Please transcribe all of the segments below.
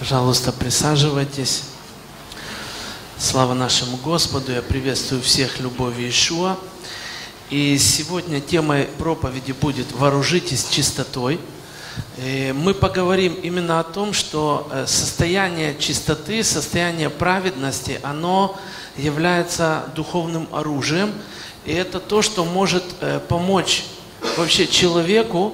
Пожалуйста, присаживайтесь. Слава нашему Господу. Я приветствую всех любовью Иешуа. И сегодня темой проповеди будет «Вооружитесь чистотой». И мы поговорим именно о том, что состояние чистоты, состояние праведности, оно является духовным оружием. И это то, что может помочь вообще человеку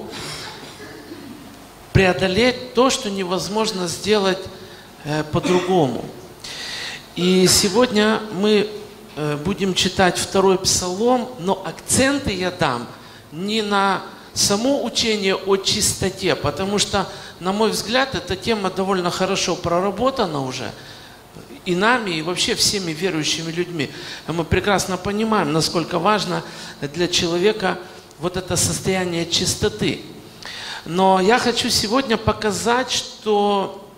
преодолеть то, что невозможно сделать по-другому. И сегодня мы будем читать 2-й Псалом, но акценты я дам не на само учение о чистоте, потому что, на мой взгляд, эта тема довольно хорошо проработана уже и нами, и вообще всеми верующими людьми. Мы прекрасно понимаем, насколько важно для человека вот это состояние чистоты. Но я хочу сегодня показать, что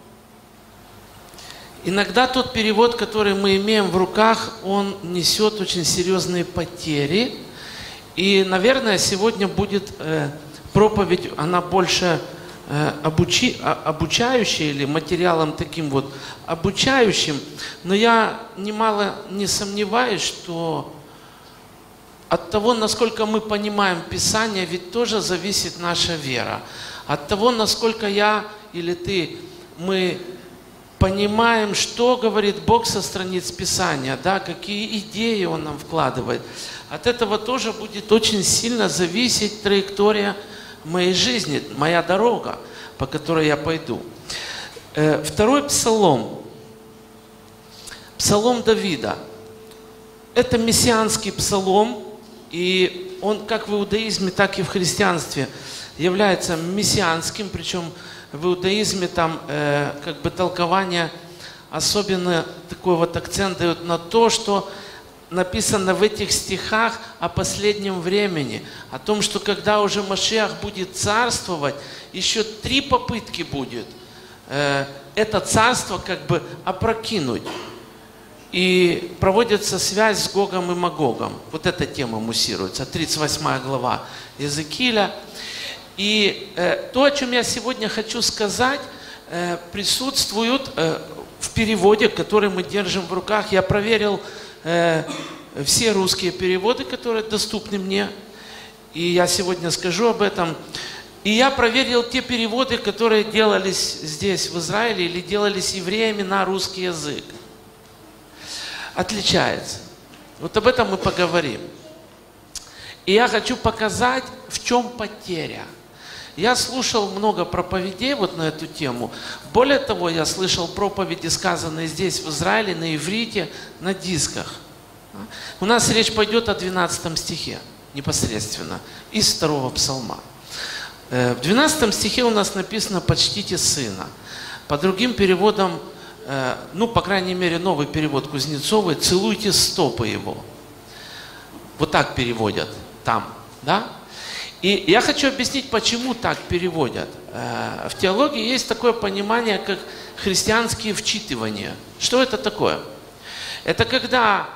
иногда тот перевод, который мы имеем в руках, он несет очень серьезные потери. И, наверное, сегодня будет проповедь, она больше обучающая или материалом таким вот обучающим. Но я немало не сомневаюсь, что от того, насколько мы понимаем Писание, ведь тоже зависит наша вера. От того, насколько я или ты, мы понимаем, что говорит Бог со страниц Писания, да, какие идеи Он нам вкладывает. От этого тоже будет очень сильно зависеть траектория моей жизни, моя дорога, по которой я пойду. 2-й Псалом, Псалом Давида. Это мессианский псалом, и он как в иудаизме, так и в христианстве является мессианским, причем в иудаизме там как бы толкование, особенно такой вот акцент дают на то, что написано в этих стихах о последнем времени, о том, что когда уже Машиах будет царствовать, еще 3 попытки будет это царство как бы опрокинуть. И проводится связь с Гогом и Магогом. Вот эта тема муссируется, 38 глава Иезекииля. И то, о чем я сегодня хочу сказать, присутствует в переводе, который мы держим в руках. Я проверил все русские переводы, которые доступны мне, и я сегодня скажу об этом. И я проверил те переводы, которые делались здесь, в Израиле, или делались евреями на русский язык. Отличается. Вот об этом мы поговорим. И я хочу показать, в чем потеря. Я слушал много проповедей вот на эту тему. Более того, я слышал проповеди, сказанные здесь, в Израиле, на иврите, на дисках. У нас речь пойдет о 12 стихе, непосредственно, из 2-го Псалма. В 12 стихе у нас написано «почтите сына». По другим переводам, ну, по крайней мере, новый перевод Кузнецовой, «целуйте стопы его». Вот так переводят там, да? И я хочу объяснить, почему так переводят. В теологии есть такое понимание, как христианские вчитывания. Что это такое? Это когда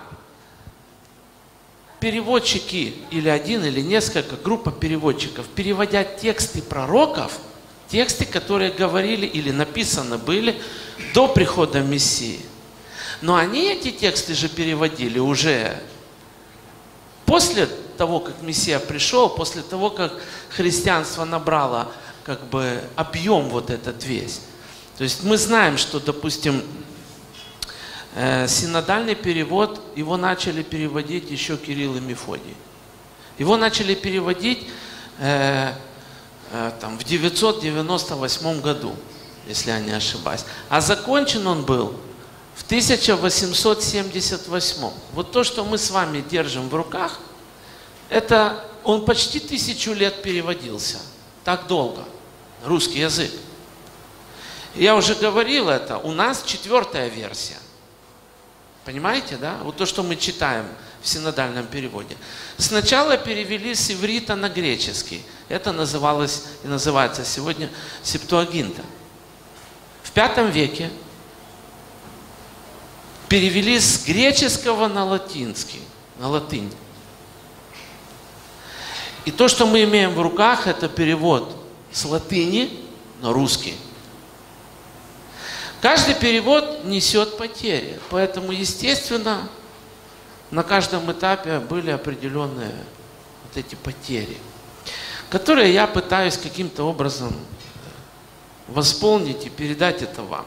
переводчики, или один, или несколько, группа переводчиков, переводят тексты пророков, тексты, которые говорили или написаны были до прихода Мессии. Но они эти тексты же переводили уже после того, как Мессия пришел, после того, как христианство набрало как бы объем вот этот весь. То есть мы знаем, что, допустим, синодальный перевод, его начали переводить еще Кирилл и Мефодий. Его начали переводить там, в 998 году, если я не ошибаюсь. А закончен он был в 1878. Вот то, что мы с вами держим в руках, это он почти 1000 лет переводился. Так долго. Русский язык. Я уже говорил это. У нас 4-я версия. Понимаете, да? Вот то, что мы читаем в синодальном переводе. Сначала перевели с иврита на греческий. Это называлось и называется сегодня Септуагинта. В V веке перевели с греческого на латинский, на латынь. И то, что мы имеем в руках, это перевод с латыни на русский. Каждый перевод несет потери. Поэтому, естественно, на каждом этапе были определенные вот эти потери, которые я пытаюсь каким-то образом восполнить и передать это вам.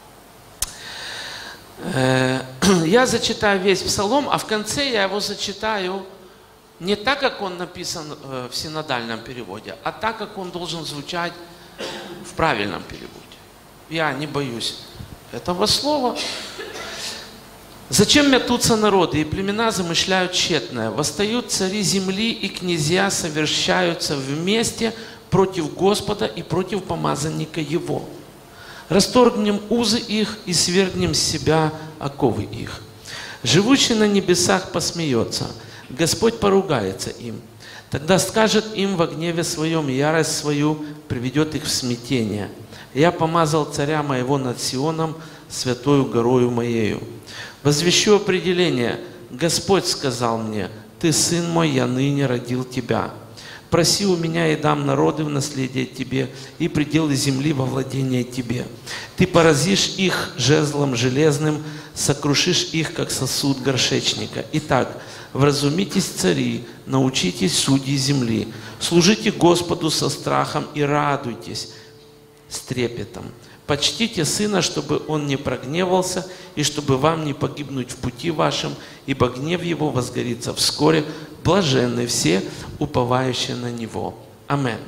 Я зачитаю весь псалом, а в конце я его зачитаю не так, как он написан в синодальном переводе, а так, как он должен звучать в правильном переводе. Я не боюсь этого слова. «Зачем мятутся народы, и племена замышляют тщетное? Восстают цари земли, и князья совершаются вместе против Господа и против помазанника Его. Расторгнем узы их и свергнем с себя оковы их. Живущий на небесах посмеется, Господь поругается им. Тогда скажет им во гневе своем, ярость свою приведет их в смятение. Я помазал царя моего над Сионом, святою горою моею. Возвещу определение. Господь сказал мне: Ты, сын мой, я ныне родил тебя. Проси у меня, и дам народы в наследие тебе, и пределы земли во владение тебе. Ты поразишь их жезлом железным, сокрушишь их, как сосуд горшечника. Итак, вразумитесь, цари, научитесь, судьи земли. Служите Господу со страхом и радуйтесь с трепетом. Почтите сына, чтобы он не прогневался, и чтобы вам не погибнуть в пути вашем, ибо гнев его возгорится вскоре. Блаженны все, уповающие на него. Аминь.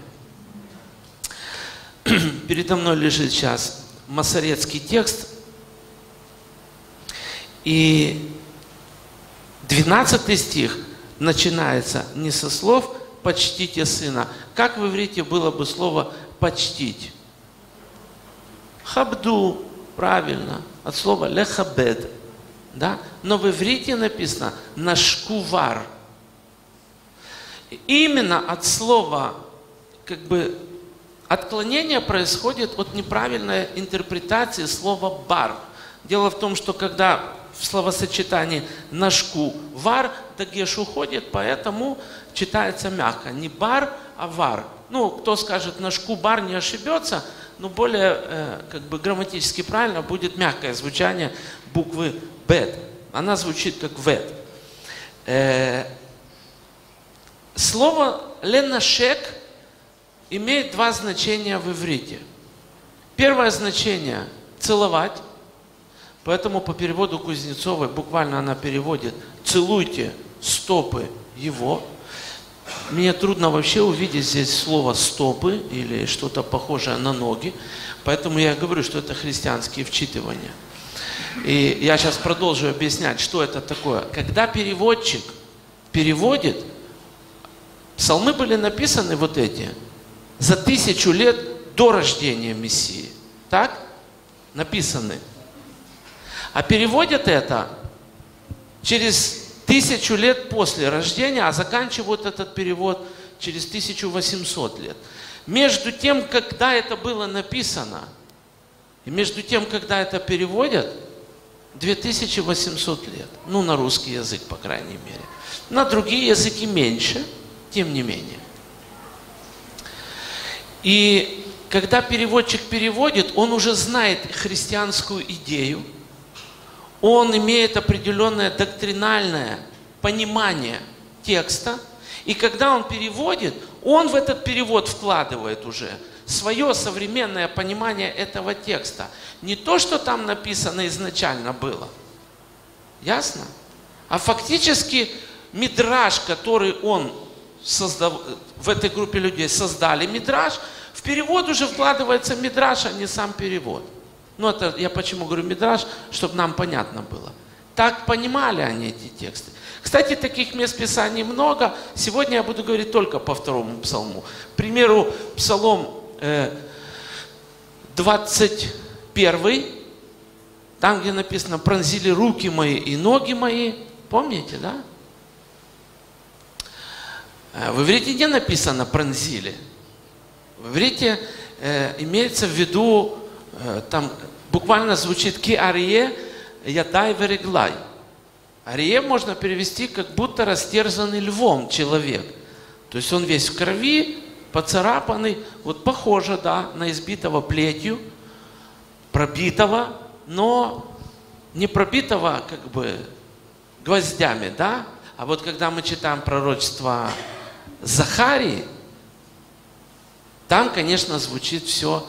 Передо мной лежит сейчас масоретский текст. И 12 стих начинается не со слов «почтите сына». Как в иврите было бы слово «почтить»? Хабду, правильно, от слова лехабед, да? Но в иврите написано нашкувар. Именно от слова, отклонение происходит от неправильной интерпретации слова бар. Дело в том, что когда в словосочетании нашку вар, дагеш уходит, поэтому читается мягко. Не бар, а вар. Ну, кто скажет нашку бар, не ошибется, но более грамматически правильно будет мягкое звучание буквы бет. Она звучит как вет. Слово ленашек имеет два значения в иврите. Первое значение – целовать. Поэтому по переводу Кузнецовой буквально она переводит «целуйте стопы его». Мне трудно вообще увидеть здесь слово «стопы» или что-то похожее на ноги. Поэтому я говорю, что это христианские вчитывания. И я сейчас продолжу объяснять, что это такое. Когда переводчик переводит, псалмы были написаны вот эти за 1000 лет до рождения Мессии. Так? Написаны. А переводят это через 1000 лет после рождения, а заканчивают этот перевод через 1800 лет. Между тем, когда это было написано, и между тем, когда это переводят, 2800 лет. Ну, на русский язык, по крайней мере. На другие языки меньше, тем не менее. И когда переводчик переводит, он уже знает христианскую идею, он имеет определенное доктринальное понимание текста, и когда он переводит, он в этот перевод вкладывает уже свое современное понимание этого текста. Не то, что там написано изначально было. Ясно? А фактически мидраш, который он создал, в этой группе людей создали мидраш, в перевод уже вкладывается мидраш, а не сам перевод. Ну, это я почему говорю мидраш, чтобы нам понятно было. Так понимали они эти тексты. Кстати, таких мест Писаний много. Сегодня я буду говорить только по второму псалму. К примеру, псалом 21, там, где написано «пронзили руки мои и ноги мои». Помните, да? В иврите не написано «пронзили». В иврите имеется в виду, там буквально звучит «ки арие ядай вереглай». Арие можно перевести как будто растерзанный львом человек. То есть он весь в крови, поцарапанный, вот похоже, да, на избитого плетью. пробитого, но не пробитого как бы гвоздями, да? А вот когда мы читаем пророчество Захарии, там, конечно, звучит все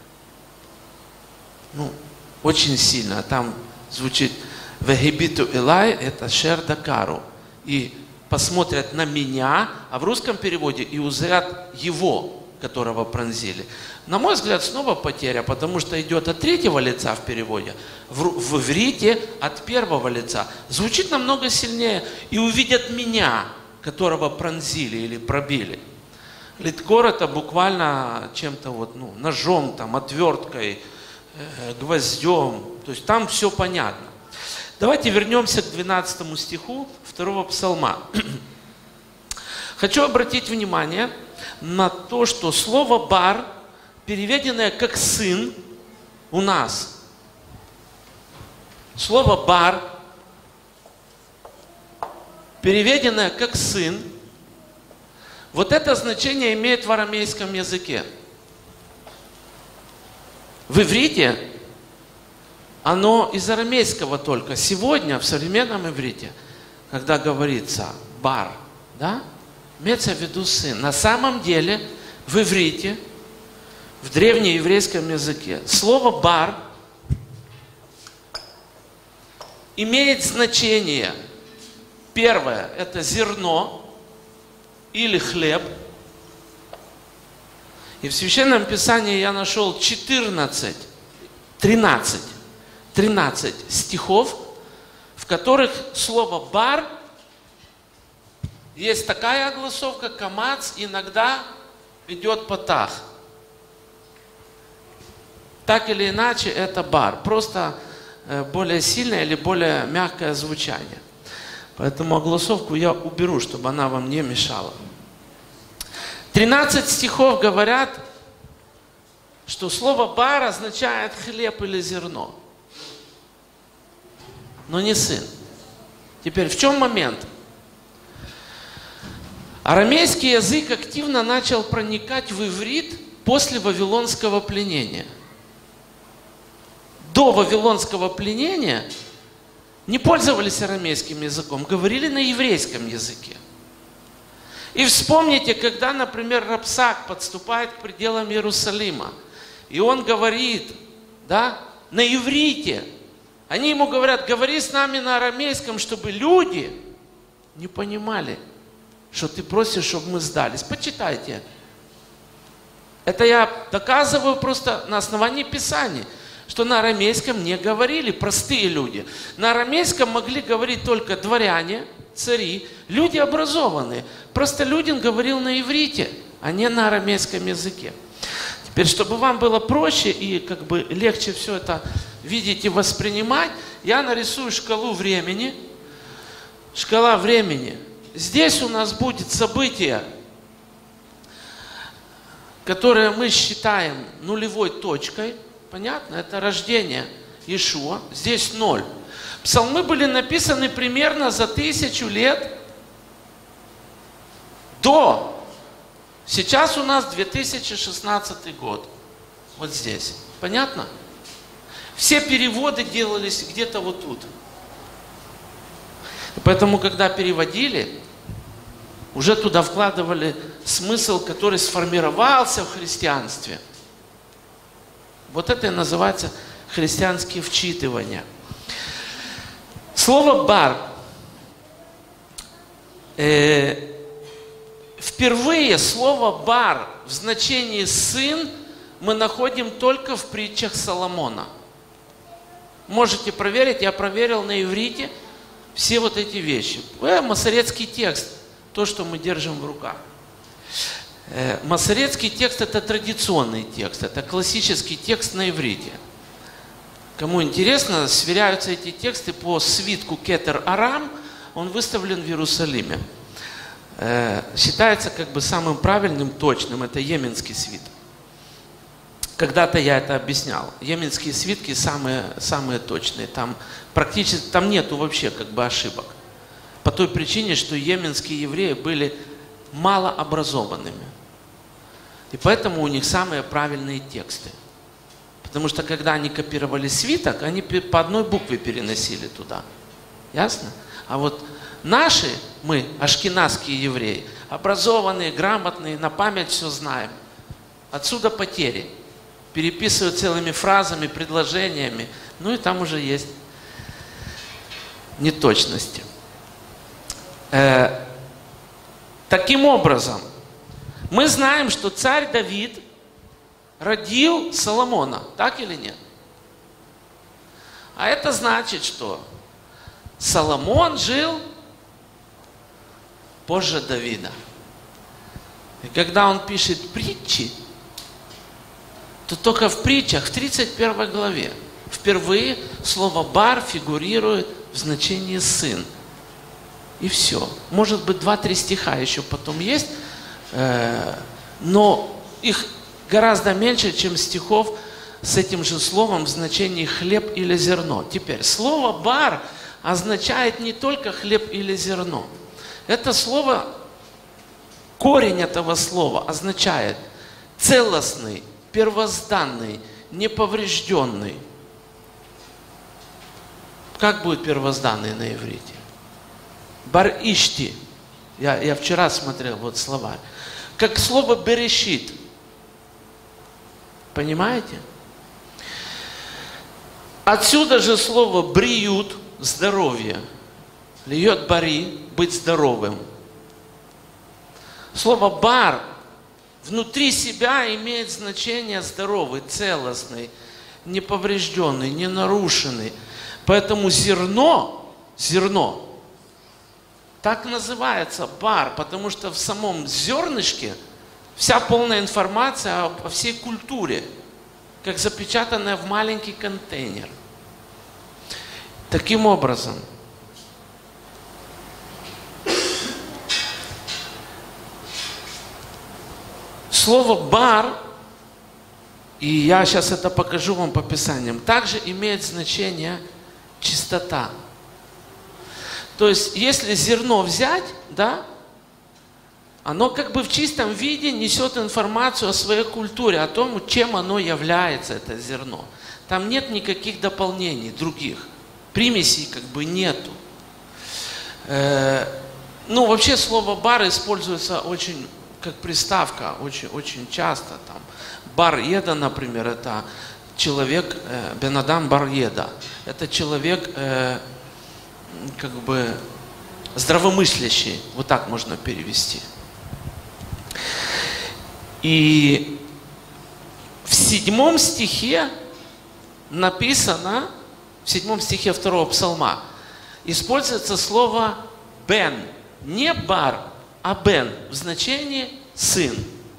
очень сильно. Там звучит «Вегибиту Илай» – это «Шер Дакару». И посмотрят на меня, а в русском переводе «и узрят его, которого пронзили». На мой взгляд, снова потеря, потому что идет от третьего лица в переводе, в иврите от первого лица. Звучит намного сильнее. «И увидят меня, которого пронзили или пробили». Литкор – это буквально чем-то ножом, там, отверткой, гвоздем. То есть там все понятно. Давайте вернемся к 12 стиху 2 псалма. Хочу обратить внимание на то, что слово «бар», переведенное как «сын» у нас. Слово «бар», переведенное как «сын», вот это значение имеет в арамейском языке. В иврите оно из арамейского только. Сегодня в современном иврите, когда говорится «бар», да, имеется в виду «сын». На самом деле в иврите, в древнееврейском языке, слово «бар» имеет значение. Первое – это зерно или хлеб. И в Священном Писании я нашел 13 стихов, в которых слово «бар» есть такая огласовка, камац, иногда идет патах. Так или иначе, это «бар». Просто более сильное или более мягкое звучание. Поэтому огласовку я уберу, чтобы она вам не мешала. 13 стихов говорят, что слово «бар» означает хлеб или зерно, но не сын. Теперь в чем момент? Арамейский язык активно начал проникать в иврит после вавилонского пленения. До вавилонского пленения не пользовались арамейским языком, говорили на еврейском языке. И вспомните, когда, например, Рапсак подступает к пределам Иерусалима, и он говорит, да, на иврите. Они ему говорят: говори с нами на арамейском, чтобы люди не понимали, что ты просишь, чтобы мы сдались. Почитайте. Это я доказываю просто на основании Писаний, что на арамейском не говорили простые люди. На арамейском могли говорить только дворяне, цари, люди образованные. Простолюдин говорил на иврите, а не на арамейском языке. Теперь, чтобы вам было проще и как бы легче все это видеть и воспринимать, я нарисую шкалу времени. Шкала времени. Здесь у нас будет событие, которое мы считаем нулевой точкой. Понятно? Это рождение Иешуа. Здесь 0. Псалмы были написаны примерно за 1000 лет до. Сейчас у нас 2016 год. Вот здесь. Понятно? Все переводы делались где-то вот тут. И поэтому, когда переводили, уже туда вкладывали смысл, который сформировался в христианстве. Вот это и называется христианские вчитывания. Слово «бар» впервые слово «бар» в значении «сын» мы находим только в притчах Соломона. Можете проверить, я проверил на иврите все вот эти вещи. Масорецкий текст, то, что мы держим в руках. Масорецкий текст – это традиционный текст, это классический текст на иврите. Кому интересно, сверяются эти тексты по свитку Кетер Арам, он выставлен в Иерусалиме. Считается как бы самым правильным, точным, это йеменский свиток. Когда-то я это объяснял. Йеменские свитки самые точные, там практически, там нету вообще как бы ошибок. По той причине, что йеменские евреи были малообразованными. И поэтому у них самые правильные тексты. Потому что когда они копировали свиток, они по одной букве переносили туда. Ясно? А вот наши, мы, ашкеназские евреи, образованные, грамотные, на память все знаем. Отсюда потери. Переписывают целыми фразами, предложениями. Ну и там уже есть неточности. Таким образом, мы знаем, что царь Давид родил Соломона. Так или нет? А это значит, что Соломон жил позже Давида. И когда он пишет притчи, то только в притчах, в 31 главе, впервые слово «бар» фигурирует в значении «сын». И все. Может быть, 2-3 стиха еще потом есть, но их гораздо меньше, чем стихов с этим же словом в значении «хлеб» или «зерно». Теперь, слово «бар» означает не только хлеб или зерно. Это слово, корень этого слова означает целостный, первозданный, неповрежденный. Как будет первозданный на иврите? Бар-ишти. Я вчера смотрел вот слова. Как слово берешит. Понимаете? Отсюда же слово бриют, здоровье. Льет бари, быть здоровым. Слово бар внутри себя имеет значение здоровый, целостный, неповрежденный, не нарушенный. Поэтому зерно, так называется бар, потому что в самом зернышке вся полная информация о всей культуре, как запечатанная в маленький контейнер. Таким образом, слово «бар», и я сейчас это покажу вам по Писаниям, также имеет значение чистота. То есть, если зерно взять, да, оно как бы в чистом виде несет информацию о своей культуре, о том, чем оно является, это зерно. Там нет никаких дополнений других. Примесей как бы нету. Ну, вообще слово «бар» используется очень как приставка, очень часто. Там. Бар-еда, например, это человек, Бен-Адам бар-еда. Это человек, как бы, здравомыслящий. Вот так можно перевести. И в 7 стихе написано, в 7 стихе 2 псалма, используется слово «бен». Не «бар», а «бен» в значении «сын».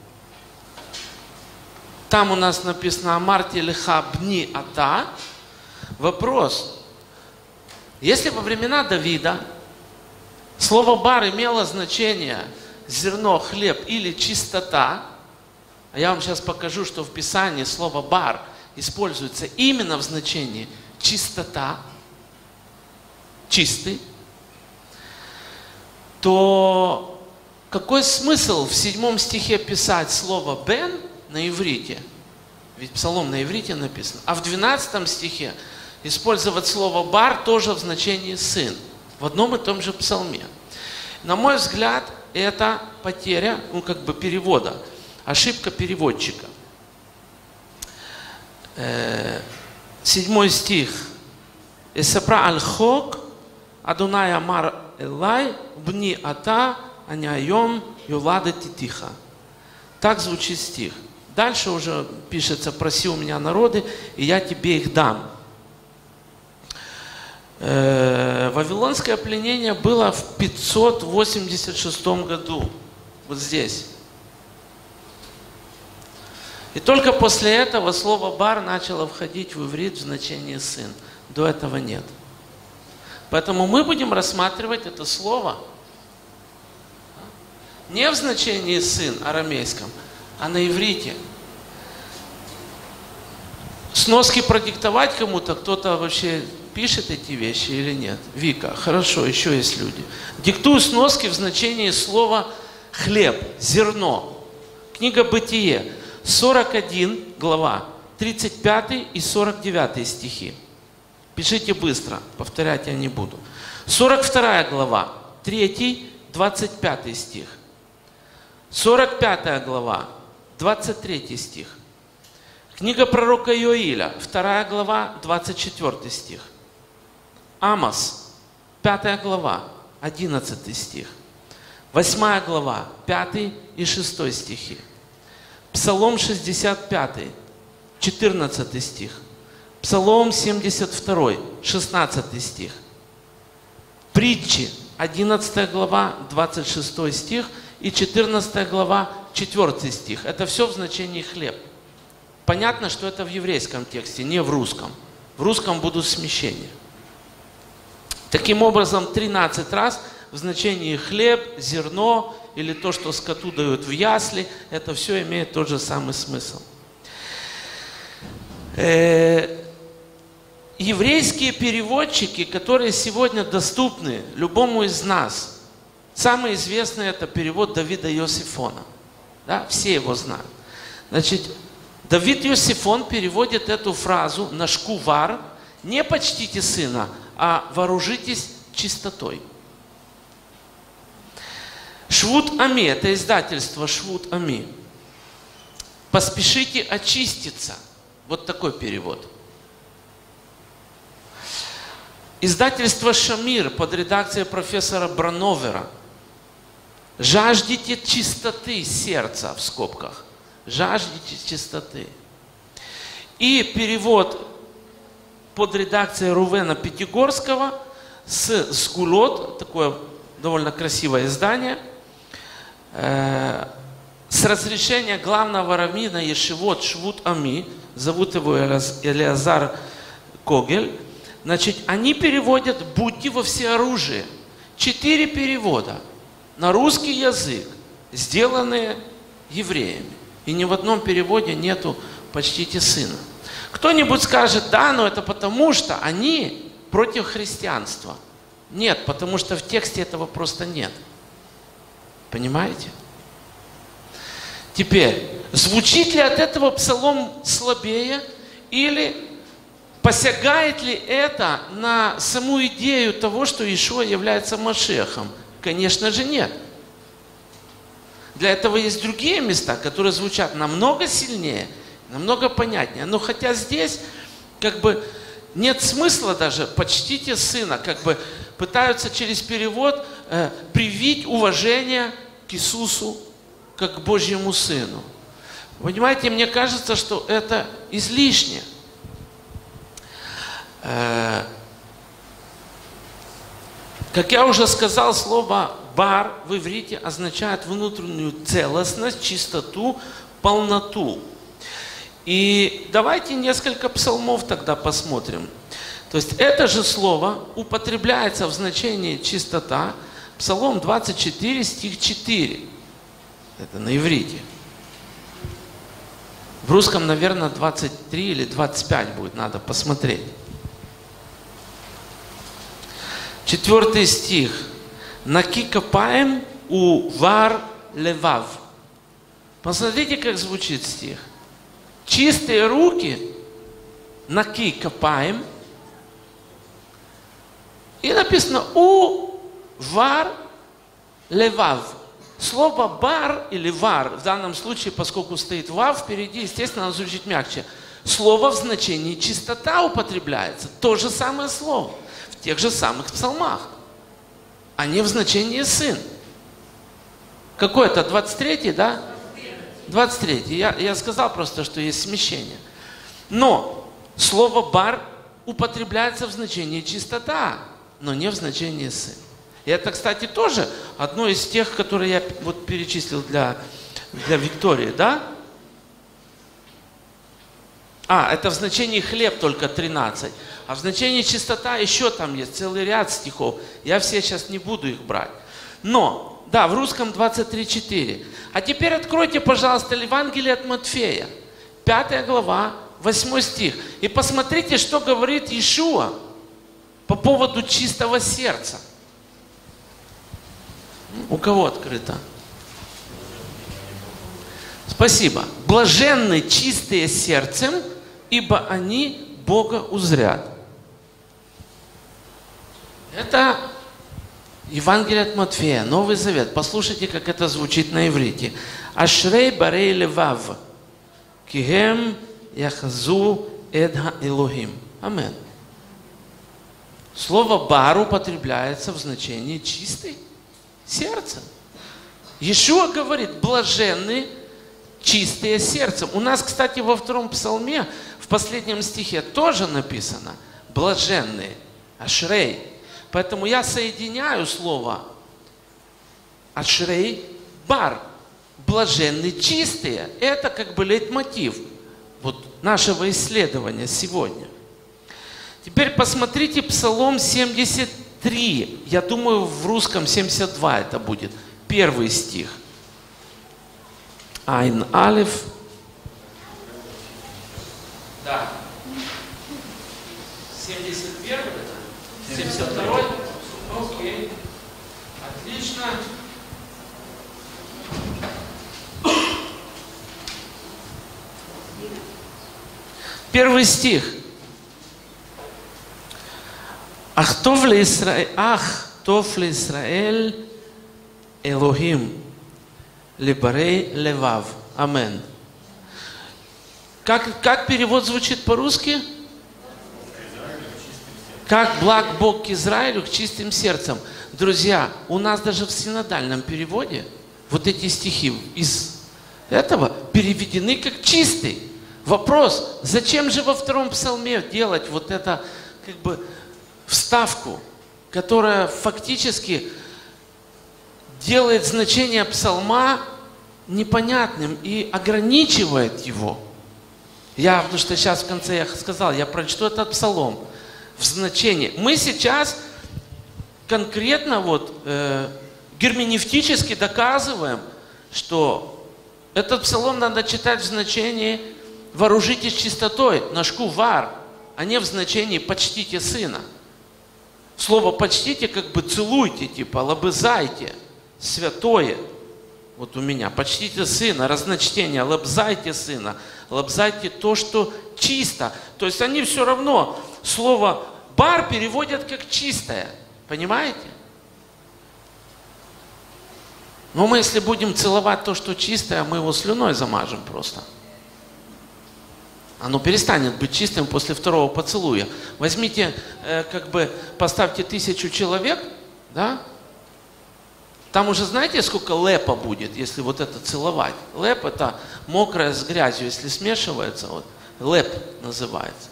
Там у нас написано «Амарти леха бни ата». Вопрос. Если во времена Давида слово «бар» имело значение зерно, хлеб или чистота, а я вам сейчас покажу, что в Писании слово «бар» используется именно в значении чистота, чистый, то какой смысл в 7 стихе писать слово «бен» на иврите? Ведь псалом на иврите написан. А в 12 стихе использовать слово «бар» тоже в значении «сын». В одном и том же псалме. На мой взгляд, это потеря, ну как бы перевода, ошибка переводчика. 7 стих. «Эсапра аль-хок, Адунай амар элай, бни ата, аняйом юладати тиха». Так звучит стих. Дальше уже пишется: «Проси у меня народы, и я тебе их дам». Вавилонское пленение было в 586 году. Вот здесь. И только после этого слово «бар» начало входить в иврит в значение «сын». До этого нет. Поэтому мы будем рассматривать это слово не в значении «сын» арамейском, а на иврите. Сноски продиктовать кому-то, кто-то вообще пишет эти вещи или нет? Вика, хорошо, еще есть люди. Диктую сноски в значении слова «хлеб», «зерно». Книга Бытие, 41 глава, 35 и 49 стихи. Пишите быстро, повторять я не буду. 42 глава, 3, 25 стих. 45 глава, 23 стих. Книга пророка Иоиля, 2 глава, 24 стих. Амос, 5 глава, 11 стих. 8 глава, 5 и 6 стихи. Псалом 65, 14 стих. Псалом 72, 16 стих. Притчи, 11 глава, 26 стих и 14 глава, 4 стих. Это все в значении хлеб. Понятно, что это в еврейском тексте, не в русском. В русском будут смещения. Таким образом, 13 раз в значении хлеб, зерно или то, что скоту дают в ясли, это все имеет тот же самый смысл. Еврейские переводчики, которые сегодня доступны любому из нас, самый известный это перевод Давида Йосифона. Да? Все его знают. Значит, Давид Йосифон переводит эту фразу на шкувар: не почтите сына, а вооружитесь чистотой. Швуд Ами, это издательство Швуд Ами. Поспешите очиститься. Вот такой перевод. Издательство Шамир под редакцией профессора Брановера. Жаждите чистоты сердца, в скобках. Жаждите чистоты. И перевод под редакцией Рувена Пятигорского с Сгулот, такое довольно красивое издание, с разрешения главного раввина Ешивот Швуд Ами, зовут его Элиазар Когель. Значит, они переводят «будьте во всеоружии». 4 перевода на русский язык, сделанные евреями. И ни в одном переводе нету «почтите сына». Кто-нибудь скажет: да, но это потому, что они против христианства. Нет, потому что в тексте этого просто нет. Понимаете? Теперь, звучит ли от этого псалом слабее, или посягает ли это на саму идею того, что Иешуа является Машиахом? Конечно же нет. Для этого есть другие места, которые звучат намного сильнее, намного понятнее. Но хотя здесь как бы нет смысла даже «почтите сына», как бы пытаются через перевод привить уважение к Иисусу, как к Божьему Сыну. Понимаете, мне кажется, что это излишне. Как я уже сказал, слово «бар» в иврите означает внутреннюю целостность, чистоту, полноту. И давайте несколько псалмов тогда посмотрим. То есть это же слово употребляется в значении чистота. Псалом 24, стих 4. Это на иврите. В русском, наверное, 23 или 25 будет, надо посмотреть. 4 стих. Наки капаем у вар левав. Посмотрите, как звучит стих. Чистые руки, наки капаем. И написано у вар левав. Слово бар или вар, в данном случае, поскольку стоит вав впереди, естественно, оно звучит мягче. Слово в значении чистота употребляется. То же самое слово. В тех же самых псалмах. А не в значении сын. Какой это? 23-й, да? 23-й. Я сказал просто, что есть смещение. Но слово бар употребляется в значении чистота, но не в значении сын. И это, кстати, тоже одно из тех, которые я вот перечислил для Виктории, да? Это в значении хлеб только 13. А в значении чистота еще там есть целый ряд стихов. Я все сейчас не буду их брать. Но, да, в русском 23:4. А теперь откройте, пожалуйста, Евангелие от Матфея. 5 глава, 8 стих. И посмотрите, что говорит Иешуа по поводу чистого сердца. У кого открыто? Спасибо. Блаженны чистые сердцем, ибо они Бога узрят. Это Евангелие от Матфея, Новый Завет. Послушайте, как это звучит на иврите. Ашрей барей левав, кигем яхазу эдха Элохим. Амин. Слово бар употребляется в значении чистый сердце. Иешуа говорит, блаженны чистые сердцем. У нас, кстати, во втором псалме, в последнем стихе тоже написано блаженные, ашрей. Поэтому я соединяю слово ашрей, бар, блаженные, чистые. Это как бы лейтмотив вот нашего исследования сегодня. Теперь посмотрите Псалом 73. Я думаю, в русском 72 это будет. Первый стих. Айн алеф. Да. 71 это? 72? Окей. Отлично. Первый стих. Ах, тов ли Исраэль Элохим либарей левав. Амен. Как перевод звучит по-русски? Как благ Бог к Израилю, к чистым сердцем. Друзья, у нас даже в синодальном переводе вот эти стихи из этого переведены как чистый. Вопрос, зачем же во втором псалме делать вот это как бы вставку, которая фактически делает значение псалма непонятным и ограничивает его. Потому что сейчас в конце я сказал, я прочту этот псалом в значении. Мы сейчас конкретно герменевтически доказываем, что этот псалом надо читать в значении «вооружитесь чистотой», «нашку вар», а не в значении «почтите сына». Слово «почтите» как бы целуйте, типа лобызайте, святое. Вот у меня «почтите сына», разночтение, лобзайте сына, лобзайте то, что чисто. То есть они все равно слово «бар» переводят как «чистое». Понимаете? Но мы, если будем целовать то, что чистое, мы его слюной замажем просто. Оно перестанет быть чистым после второго поцелуя. Возьмите, поставьте 1000 человек, да? Там уже знаете, сколько лепа будет, если вот это целовать? Леп – это мокрая с грязью, если смешивается, леп называется.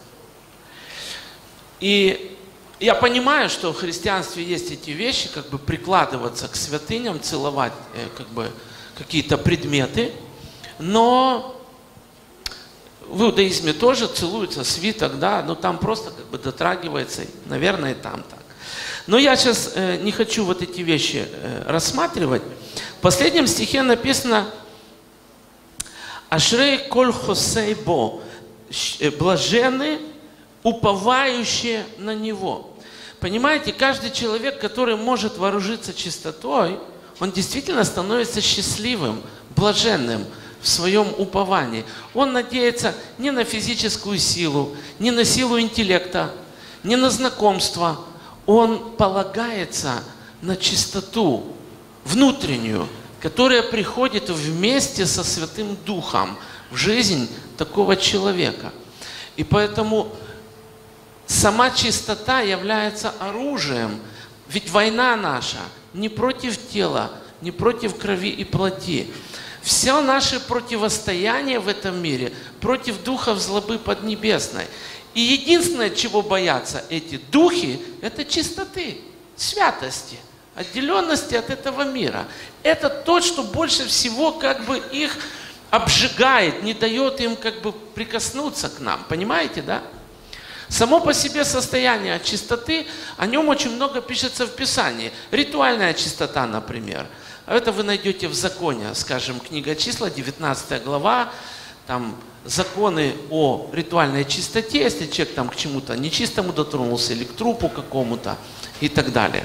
И я понимаю, что в христианстве есть эти вещи, прикладываться к святыням, целовать какие-то предметы, но в иудаизме тоже целуется свиток, да, но там просто дотрагивается, наверное, и там так. Но я сейчас не хочу вот эти вещи рассматривать. В последнем стихе написано «Ашрей коль хосей бо» – «блаженны, уповающие на Него». Понимаете, каждый человек, который может вооружиться чистотой, он действительно становится счастливым, блаженным в своем уповании. Он надеется не на физическую силу, не на силу интеллекта, не на знакомство. Он полагается на чистоту внутреннюю, которая приходит вместе со Святым Духом в жизнь такого человека. И поэтому сама чистота является оружием. Ведь война наша не против тела, не против крови и плоти. Все наши противостояния в этом мире против духов злобы поднебесной. И единственное, чего боятся эти духи, это чистоты, святости, отделенности от этого мира. Это то, что больше всего их обжигает, не дает им прикоснуться к нам. Понимаете, да? Само по себе состояние чистоты, о нем очень много пишется в Писании. Ритуальная чистота, например. Это вы найдете в законе, скажем, книга Числа, 19 глава, там законы о ритуальной чистоте, если человек там к чему-то нечистому дотронулся, или к трупу какому-то, и так далее.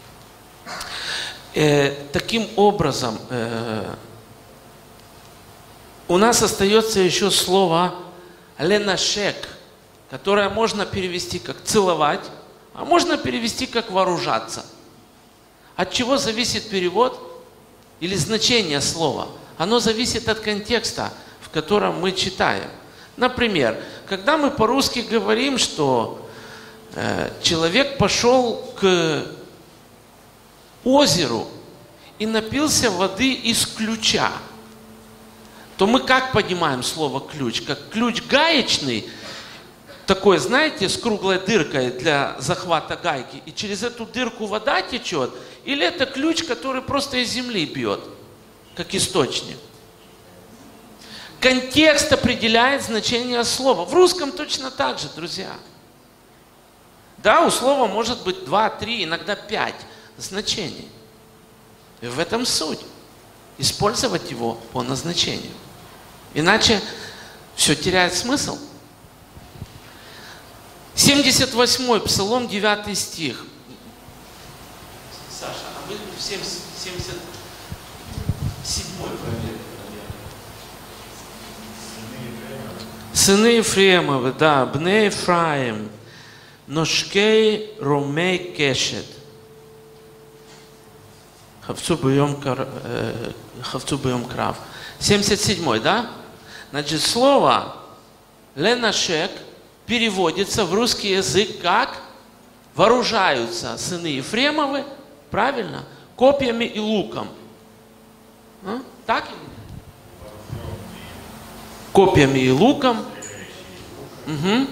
Таким образом, у нас остается еще слово ленашек, которое можно перевести как целовать, а можно перевести как вооружаться. От чего зависит перевод или значение слова? Оно зависит от контекста, в котором мы читаем. Например, когда мы по-русски говорим, что человек пошел к озеру и напился воды из ключа, то мы как понимаем слово ключ? Как ключ гаечный, такой, знаете, с круглой дыркой для захвата гайки, и через эту дырку вода течет, или это ключ, который просто из земли бьет, как источник? Контекст определяет значение слова. В русском точно так же, друзья. Да, у слова может быть 2, 3, иногда 5 значений. И в этом суть. Использовать его по назначению. Иначе все теряет смысл. 78-й Псалом, 9 стих. Саша, а вы в 77-й проверили? Сыны Ефремовы, да, Бней Ефраим, Ношкей Ромей Кешет. Хавцу бьем крав. 77-й, да? Значит, слово ленашек переводится в русский язык как вооружаются сыны Ефремовы, правильно, копьями и луком. А? Так? Копьями и луком. Угу.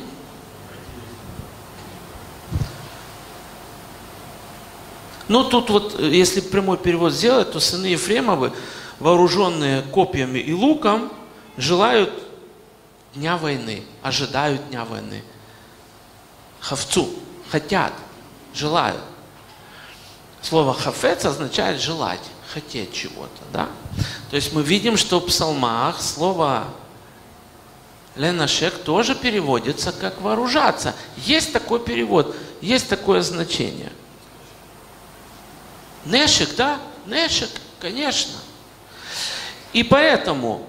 Ну, тут вот, если прямой перевод сделать, то сыны Ефремовы, вооруженные копьями и луком, желают дня войны, ожидают дня войны. Хавцу, хотят, желают. Слово хафец означает желать, хотеть чего-то, да? То есть мы видим, что в псалмах слово ленашек тоже переводится как вооружаться. Есть такой перевод, есть такое значение. Нешек, да? Нешек, конечно. И поэтому,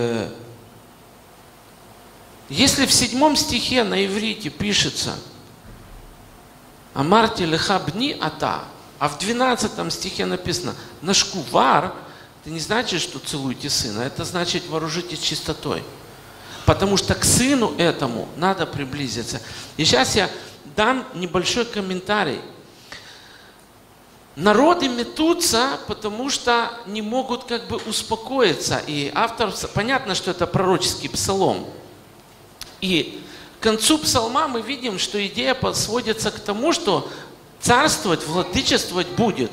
если в 7 стихе на иврите пишется «Амарти леха бни ата», а в 12 стихе написано «Нашкувар», это не значит, что целуйте сына, это значит вооружитесь чистотой. Потому что к сыну этому надо приблизиться. И сейчас я дам небольшой комментарий. Народы метутся, потому что не могут как бы успокоиться. И автор, понятно, что это пророческий псалом. И к концу псалма мы видим, что идея сводится к тому, что царствовать, владычествовать будет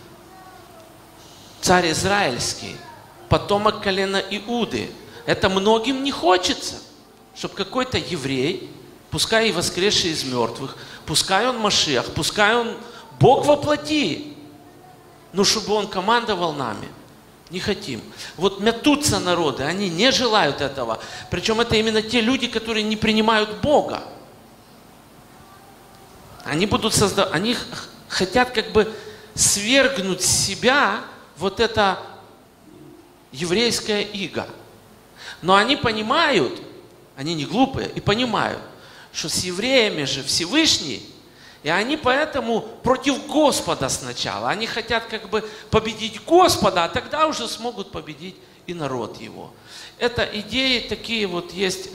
царь израильский, потомок колена Иуды. Это многим не хочется, чтобы какой-то еврей, пускай и воскресший из мертвых, пускай он Машиах, пускай он Бог во плоти, но чтобы он командовал нами. Не хотим. Вот мятутся народы, они не желают этого. Причем это именно те люди, которые не принимают Бога. Они они хотят как бы свергнуть с себя вот это еврейское иго. Но они понимают, они не глупые, и понимают, что с евреями же Всевышний, и они поэтому против Господа сначала. Они хотят как бы победить Господа, а тогда уже смогут победить и народ его. Это идеи такие вот есть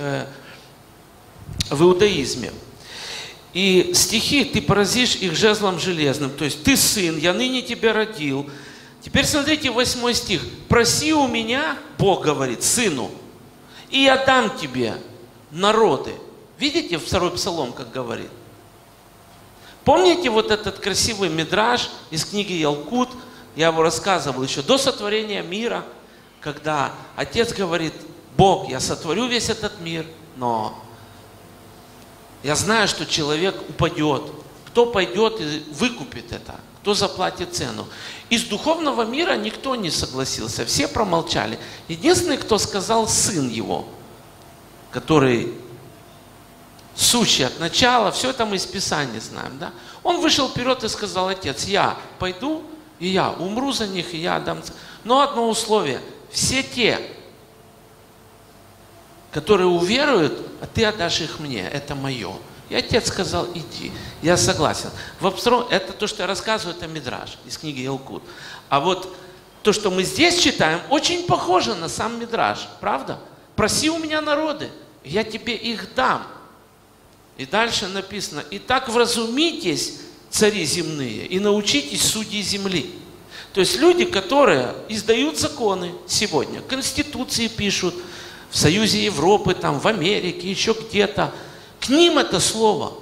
в иудаизме. И стихи «ты поразишь их жезлом железным», то есть «ты сын, я ныне тебя родил». Теперь смотрите 8 стих. «Проси у меня, Бог говорит, сыну, и я дам тебе народы». Видите, в 2 Псалом, как говорит? Помните вот этот красивый мидраш из книги Ялкут? Я его рассказывал еще до сотворения мира, когда Отец говорит: Бог, я сотворю весь этот мир, но я знаю, что человек упадет. Кто пойдет и выкупит это? Кто заплатит цену? Из духовного мира никто не согласился, все промолчали. Единственный, кто сказал, сын его, который сущий от начала, все это мы из Писания знаем, да? Он вышел вперед и сказал: Отец, я пойду, и я умру за них, и я отдам. Но одно условие: все те, которые уверуют, а ты отдашь их мне, это мое. И отец сказал, иди. Я согласен. Это то, что я рассказываю, это Мидраш из книги Илкут. А вот то, что мы здесь читаем, очень похоже на сам Мидраш. Правда? Проси у меня народы, я тебе их дам. И дальше написано, итак вразумитесь, цари земные, и научитесь судьи земли. То есть люди, которые издают законы сегодня, конституции пишут, в Союзе Европы, там, в Америке, еще где-то, к ним это слово,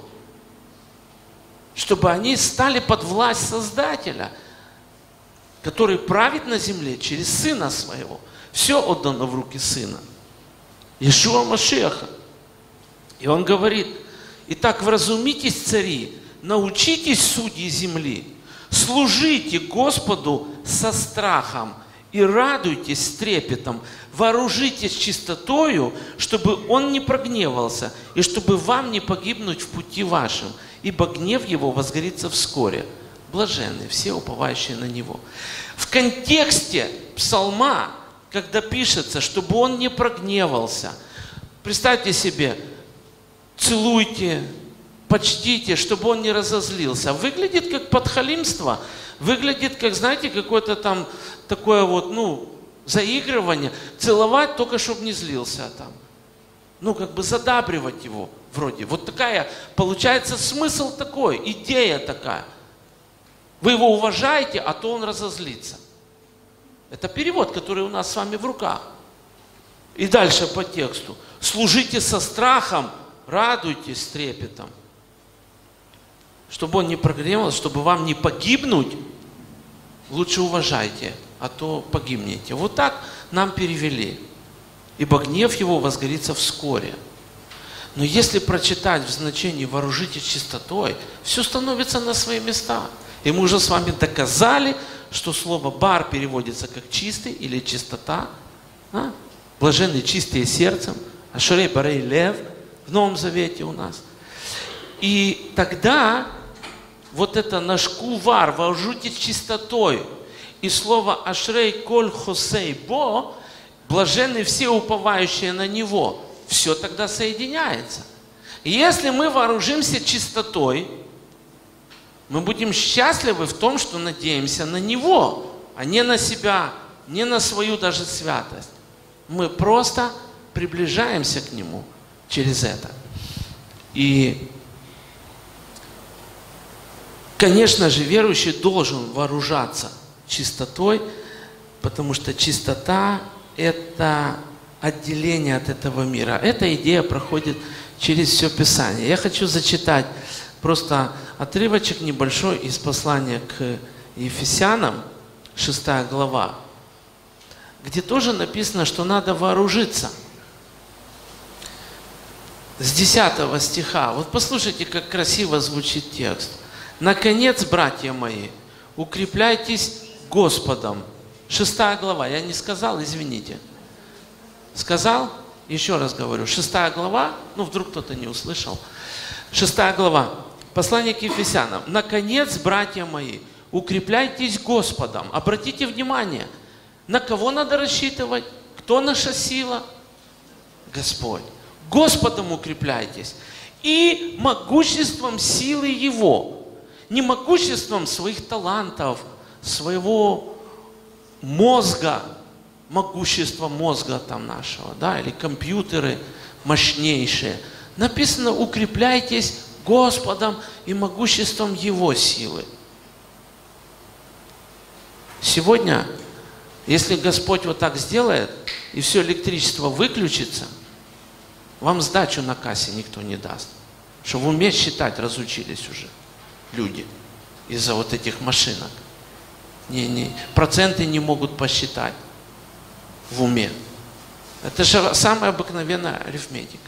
чтобы они стали под власть Создателя, который правит на земле через Сына Своего. Все отдано в руки Сына, Иешуа Машиаха. И он говорит, итак, вразумитесь, цари, научитесь, судьи земли, служите Господу со страхом и радуйтесь с трепетом, вооружитесь чистотою, чтобы Он не прогневался, и чтобы вам не погибнуть в пути вашем, ибо гнев Его возгорится вскоре. Блаженны все уповающие на Него. В контексте псалма, когда пишется, чтобы Он не прогневался, представьте себе, целуйте, почтите, чтобы Он не разозлился. Выглядит как подхалимство, выглядит как, знаете, какое-то там такое вот, заигрывание. Целовать только, чтобы не злился там. Как бы задабривать его вроде. Вот такая, получается, смысл такой, идея такая. Вы его уважаете, а то он разозлится. Это перевод, который у нас с вами в руках. И дальше по тексту. Служите со страхом, радуйтесь с трепетом. Чтобы он не прогневался, чтобы вам не погибнуть, лучше уважайте, а то погибнете. Вот так нам перевели. Ибо гнев его возгорится вскоре. Но если прочитать в значении «вооружитесь чистотой», все становится на свои места. И мы уже с вами доказали, что слово «бар» переводится как «чистый» или «чистота». Блаженные чистые сердцем. Ашрей барей лев в Новом Завете у нас. И тогда вот это «нашкувар», «вооружитесь чистотой», и слово «ашрей коль хосей бо», «блаженны все уповающие на Него», все тогда соединяется. И если мы вооружимся чистотой, мы будем счастливы в том, что надеемся на Него, а не на себя, не на свою даже святость. Мы просто приближаемся к Нему через это. И, конечно же, верующий должен вооружаться чистотой, потому что чистота – это отделение от этого мира. Эта идея проходит через все Писание. Я хочу зачитать просто отрывочек небольшой из послания к Ефесянам, 6 глава, где тоже написано, что надо вооружиться. С 10 стиха. Вот послушайте, как красиво звучит текст. «Наконец, братья мои, укрепляйтесь Господом». 6 глава. Я не сказал, извините. Сказал? Еще раз говорю. 6 глава. Вдруг кто-то не услышал. 6 глава. Послание к Ефесянам. «Наконец, братья мои, укрепляйтесь Господом». Обратите внимание, на кого надо рассчитывать? Кто наша сила? Господь. Господом укрепляйтесь. И могуществом силы Его. Не могуществом своих талантов, своего мозга, могущество мозга там нашего, или компьютеры мощнейшие. Написано, укрепляйтесь Господом и могуществом Его силы. Сегодня, если Господь вот так сделает, и все электричество выключится, вам сдачу на кассе никто не даст. Что в уме считать разучились уже люди из-за вот этих машинок. Проценты не могут посчитать в уме. Это же самая обыкновенная арифметика.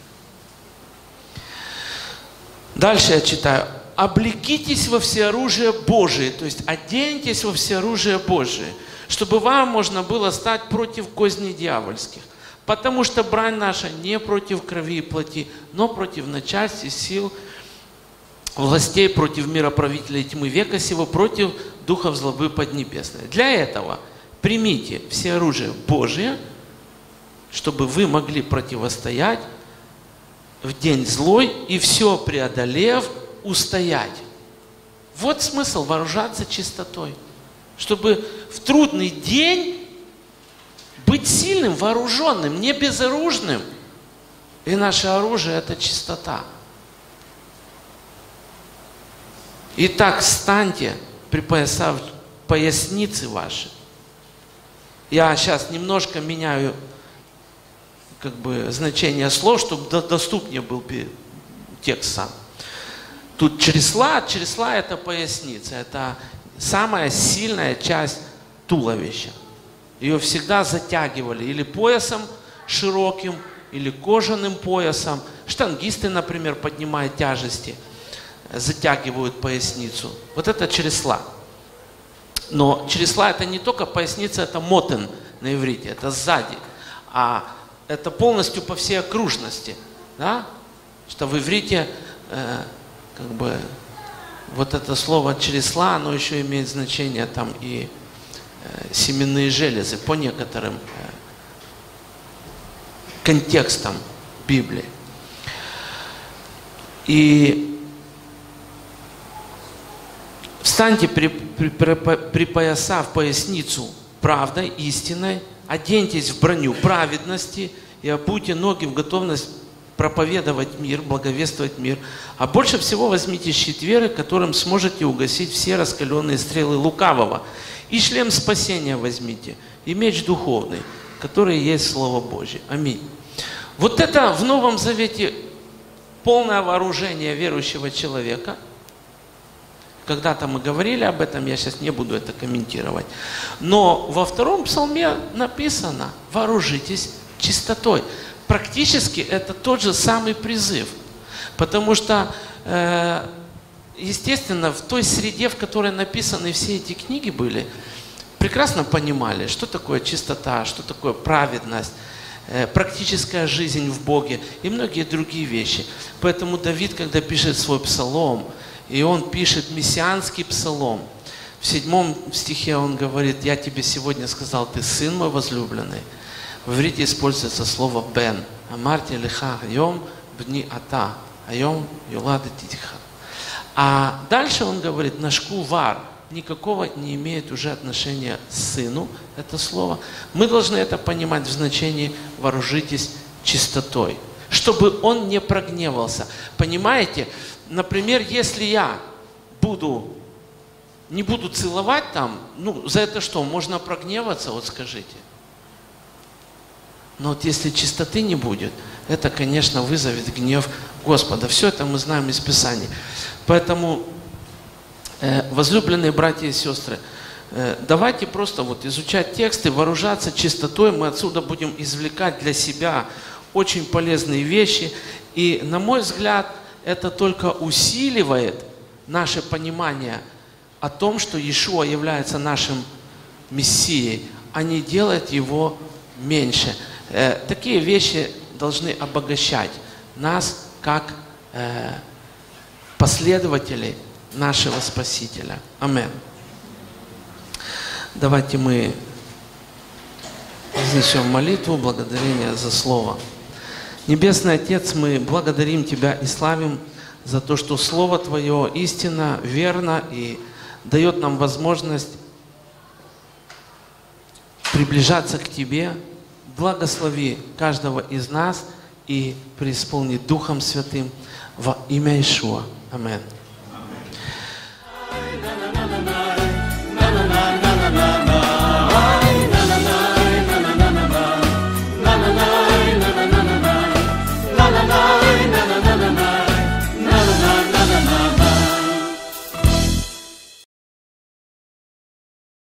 Дальше я читаю. «Облекитесь во всеоружие Божие», то есть оденьтесь во всеоружие Божие, чтобы вам можно было стать против козней дьявольских. Потому что брань наша не против крови и плоти, но против начальств и сил, властей, против мироправителей тьмы века сего, против духов злобы поднебесной. Для этого примите все оружие Божие, чтобы вы могли противостоять в день злой и все преодолев, устоять. Вот смысл вооружаться чистотой. Чтобы в трудный день быть сильным, вооруженным, не безоружным. И наше оружие – это чистота. Итак, встаньте, припоясав поясницы ваши. Я сейчас немножко меняю значение слов, чтобы доступнее был текст сам. Тут чресла это поясница, это самая сильная часть туловища. Ее всегда затягивали или поясом широким, или кожаным поясом. Штангисты, например, поднимают тяжести, затягивают поясницу. Вот это чресла. Но чресла это не только поясница, это мотен на иврите, это сзади. А это полностью по всей окружности. Да? Что в иврите вот это слово чресла, оно еще имеет значение там и семенные железы по некоторым контекстам Библии. И встаньте, припоясав поясницу правдой, истиной, оденьтесь в броню праведности и обуйте ноги в готовность проповедовать мир, благовествовать мир. А больше всего возьмите щит веры, которым сможете угасить все раскаленные стрелы лукавого. И шлем спасения возьмите, и меч духовный, который есть Слово Божье. Аминь. Вот это в Новом Завете полное вооружение верующего человека. Когда-то мы говорили об этом, я сейчас не буду это комментировать. Но во втором псалме написано: вооружитесь чистотой. Практически это тот же самый призыв. Потому что, естественно, в той среде, в которой написаны все эти книги были, прекрасно понимали, что такое чистота, что такое праведность, практическая жизнь в Боге и многие другие вещи. Поэтому Давид, когда пишет свой псалом, и он пишет мессианский псалом, в 7 стихе он говорит: «Я тебе сегодня сказал, ты сын мой возлюбленный». В иврите используется слово «бен». «Амарти лиха йом бни ата, айом юлады титиха». А дальше он говорит: «Нашку вар». Никакого не имеет уже отношения к сыну, это слово. Мы должны это понимать в значении «вооружитесь чистотой», чтобы он не прогневался. Понимаете? Например, если я не буду целовать там, за это что, можно прогневаться, вот скажите. Но вот если чистоты не будет, это, конечно, вызовет гнев Господа. Все это мы знаем из Писаний. Поэтому, возлюбленные братья и сестры, давайте просто изучать тексты, вооружаться чистотой. Мы отсюда будем извлекать для себя очень полезные вещи. И, на мой взгляд, это только усиливает наше понимание о том, что Иешуа является нашим Мессией, а не делает его меньше. Такие вещи должны обогащать нас как последователей нашего Спасителя. Аминь. Давайте мы вознесем молитву, благодарение за Слово. Небесный Отец, мы благодарим Тебя и славим за то, что Слово Твое истинно, верно и дает нам возможность приближаться к Тебе. Благослови каждого из нас и преисполни Духом Святым во имя Иешуа. Аминь.